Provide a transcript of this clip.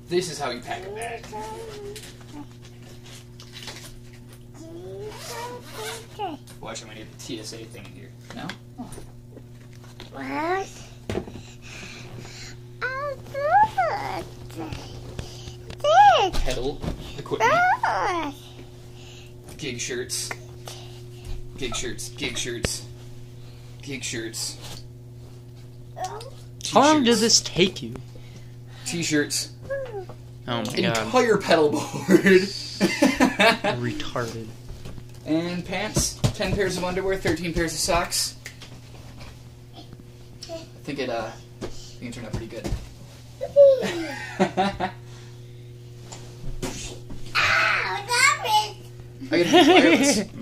This is how you pack a bag. Watch, I'm gonna get the TSA thing in here. No? Oh. What? Pedal equipment. Gig shirts. Gig shirts. Gig shirts. Gig shirts. How long did this take you? T-shirts. Oh my god. Entire pedal board. Retarded. And pants. 10 pairs of underwear, 13 pairs of socks. I think it turned out pretty good. I got it wireless.